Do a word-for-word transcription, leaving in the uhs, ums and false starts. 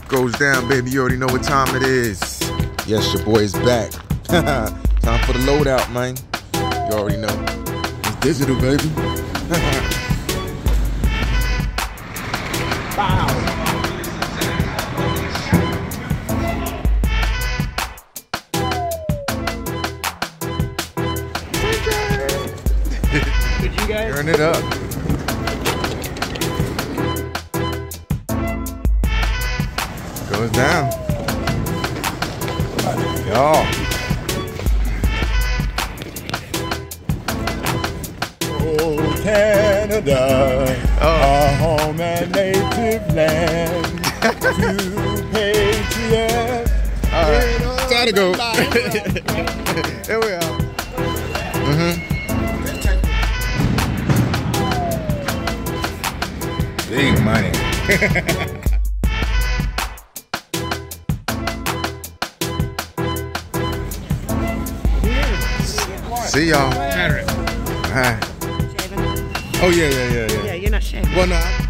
goes down, baby. You already know what time it is. Yes, your boy is back. Time for the loadout, man. You already know. It's digital, baby. Wow. Did you guys? Turn it up. Goes down. Y'all. Oh, Canada, Oh. our home and native land, to patriots. All right. Time to go. Here we are. Mm-hmm. Big money. See y'all. All right. Oh yeah, yeah, yeah, yeah. Yeah, you're not shaving. Well, no. I